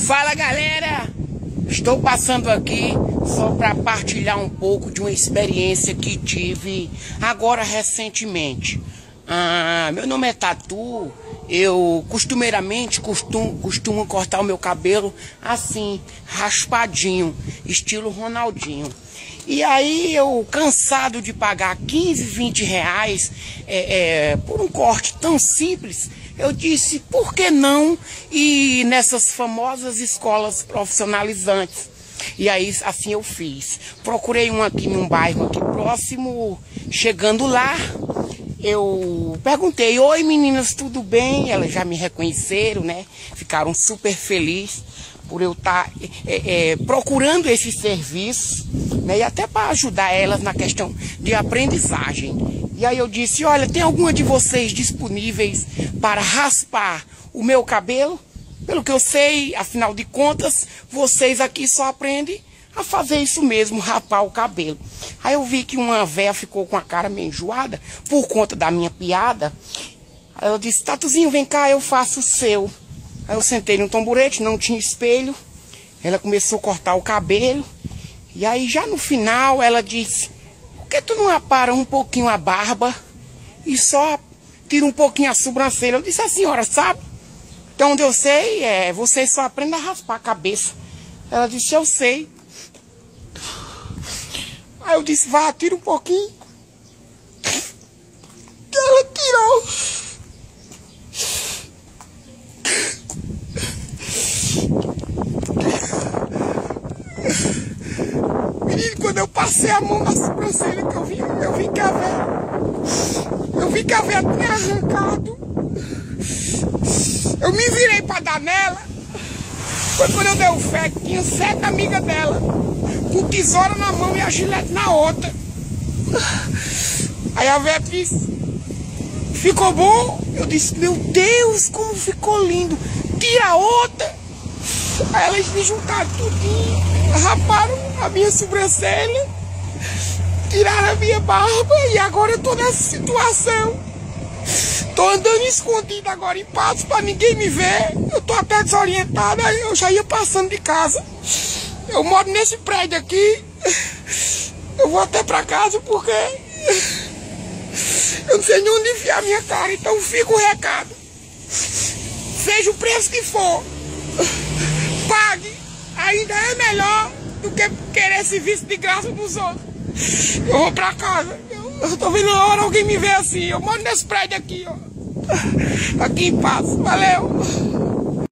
Fala galera, estou passando aqui só para partilhar um pouco de uma experiência que tive agora recentemente. Meu nome é Tatu, eu costumeiramente costumo cortar o meu cabelo assim, raspadinho, estilo Ronaldinho. E aí eu, cansado de pagar 15, 20 reais por um corte tão simples, eu disse, por que não ir nessas famosas escolas profissionalizantes? E aí, assim eu fiz. Procurei um aqui num bairro aqui próximo. Chegando lá, eu perguntei, oi meninas, tudo bem? Elas já me reconheceram, né? Ficaram super felizes por eu estar procurando esse serviço, né? E até para ajudar elas na questão de aprendizagem. E aí eu disse, olha, tem alguma de vocês disponíveis para raspar o meu cabelo? Pelo que eu sei, afinal de contas, vocês aqui só aprendem a fazer isso mesmo, rapar o cabelo. Aí eu vi que uma véia ficou com a cara meio enjoada por conta da minha piada. Aí ela disse, Tatuzinho, vem cá, eu faço o seu. Aí eu sentei no tamborete, não tinha espelho. Ela começou a cortar o cabelo. E aí já no final ela disse, por que tu não apara um pouquinho a barba e só tira um pouquinho a sobrancelha? Eu disse, a senhora sabe? Então onde eu sei, vocês só aprendem a raspar a cabeça. Ela disse, eu sei. Aí eu disse, vá, tira um pouquinho. Ela tirou. Menino, quando eu passei a mão na sobrancelha, que eu vi que a véia tinha arrancado. Eu me virei pra dar nela. Foi quando eu dei o fé, que tinha 7 amigas dela, com tesoura na mão e a gilete na outra. Aí a véia disse, ficou bom? Eu disse, meu Deus, como ficou lindo. Tira a outra. Aí elas me juntaram tudinho, raparam a minha sobrancelha, tiraram a minha barba e agora eu tô nessa situação. Tô andando escondido agora em Patos pra ninguém me ver. Eu tô até desorientado, aí eu já ia passando de casa. Eu moro nesse prédio aqui. Eu vou até pra casa porque eu não sei nem onde enfiar a minha cara, então fica o recado. Seja o preço que for, pague. Ainda é melhor do que querer serviço de graça dos outros. Eu vou pra casa. Eu tô vendo a hora alguém me ver assim. Eu moro nesse prédio aqui, ó. Aqui em Patos. Valeu.